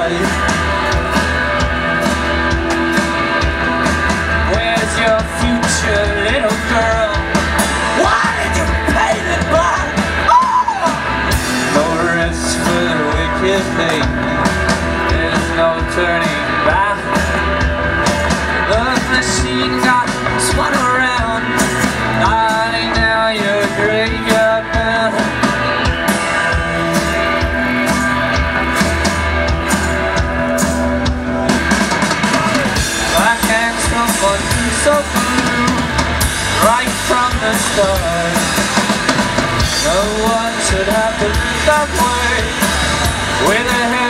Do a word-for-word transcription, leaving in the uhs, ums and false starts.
side. Where's your future, little girl? Why did you paint it black? Oh! No rest for the wicked lady. There's no turning back. The machine got spun around, nodding down your graveyard bound. Black and someone who's so blue, right from the start. No one should have to live that way, with a head